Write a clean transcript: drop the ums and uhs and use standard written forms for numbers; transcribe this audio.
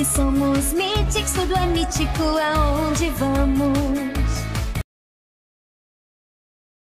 Se somos mythix, tudo é mítico aonde vamos.